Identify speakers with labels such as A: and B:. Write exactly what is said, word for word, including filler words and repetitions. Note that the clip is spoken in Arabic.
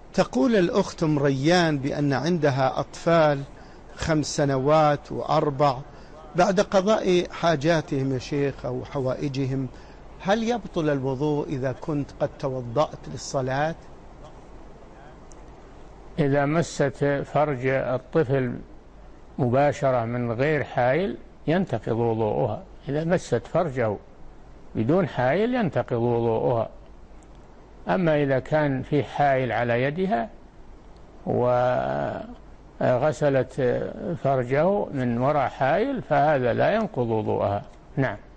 A: تقول الأخت أم ريان بأن عندها أطفال خمس سنوات وأربع، بعد قضاء حاجاتهم يا شيخ أو حوائجهم، هل يبطل الوضوء إذا كنت قد توضأت للصلاة؟
B: إذا مست فرج الطفل مباشرة من غير حائل ينتقض وضوءها. إذا مست فرجه بدون حائل ينتقض وضوءها. أما إذا كان في حائل على يدها وغسلت فرجه من وراء حائل فهذا لا ينقض وضوءها. نعم.